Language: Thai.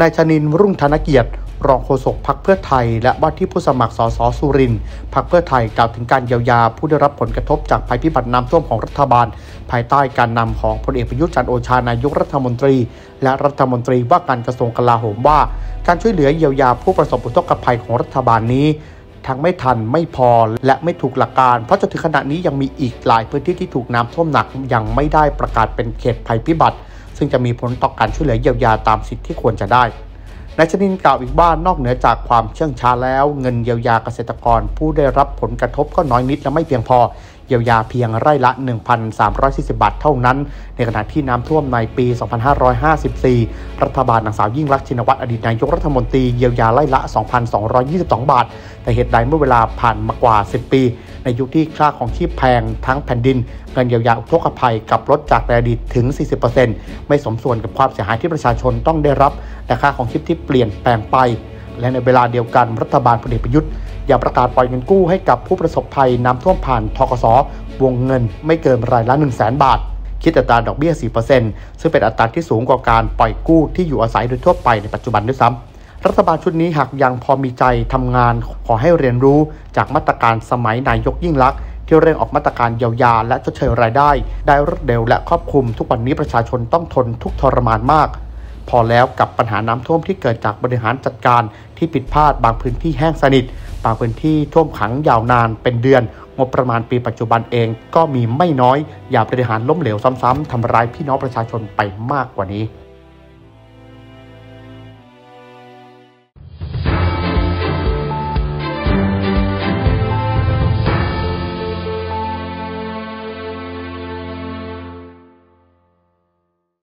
นายชนินทร์ รุ่งธนเกียรติรองโฆษกพรรคเพื่อไทยและว่าที่ผู้สมัครสสสุรินทร์พรรคเพื่อไทยกล่าวถึงการเยียวยาผู้ได้รับผลกระทบจากภัยพิบัติน้ำท่วมของรัฐบาลภายใต้การนำของพลเอกประยุทธ์จันทร์โอชานายกรัฐมนตรีและรัฐมนตรีว่าการกระทรวงกลาโหมว่าการช่วยเหลือเยียวยาผู้ประสบอุทกภัยของรัฐบาลนี้ทั้งไม่ทันไม่พอและไม่ถูกหลักการเพราะจนถึงขณะนี้ยังมีอีกหลายพื้นที่ที่ถูกน้ำท่วมหนักยังไม่ได้ประกาศเป็นเขตภัยพิบัติซึ่งจะมีผลต่อการช่วยเหลือเยียวยาตามสิทธิที่ควรจะได้นายชนินทร์กล่าวอีกว่านอกเหนือจากความเชื่องช้าแล้วเงินเยียวยาเกษตรกรผู้ได้รับผลกระทบก็น้อยนิดและไม่เพียงพอเยียวยาเพียงไร่ละ 1,340 บาทเท่านั้นในขณะที่น้ำท่วมในปี 2554 รัฐบาลนางสาวยิ่งลักษณ์ชินวัตรอดีตนายกรัฐมนตรีเยียวยาไร่ละ 2,222 บาทแต่เหตุใดเมื่อเวลาผ่านมากว่า 10 ปีในยุคที่ค่าของชีพแพงทั้งแผ่นดินเงินเยียวยาอุทกภัยกับลดจากในอดีตถึง 40% ไม่สมส่วนกับความเสียหายที่ประชาชนต้องได้รับและค่าของชีพที่เปลี่ยนแปลงไปและในเวลาเดียวกันรัฐบาลพลเอกประยุทธ์ยังประกาศปล่อยเงินกู้ให้กับผู้ประสบภัยน้ำท่วมผ่านธกส.วงเงินไม่เกินรายละ 100,000 บาทคิดอัตราดอกเบี้ย 4% ซึ่งเป็นอัตราที่สูงกว่าการปล่อยกู้ที่อยู่อาศัยโดยทั่วไปในปัจจุบันด้วยซ้ำรัฐบาลชุดนี้หากยังพอมีใจทำงานขอให้เรียนรู้จากมาตรการสมัยนายกยิ่งลักษณ์ที่เร่งออกมาตรการเยียวยาและชดเชยรายได้รวดเร็วและครอบคลุมทุกวันนี้ประชาชนต้องทนทุกข์ทรมานมากพอแล้วกับปัญหาน้ำท่วมที่เกิดจากบริหารจัดการที่ผิดพลาดบางพื้นที่แห้งสนิทบางพื้นที่ท่วมขังยาวนานเป็นเดือนงบประมาณปีปัจจุบันเองก็มีไม่น้อยอย่าบริหารล้มเหลวซ้ำๆทำร้ายพี่น้องประชาชนไปมากกว่านี้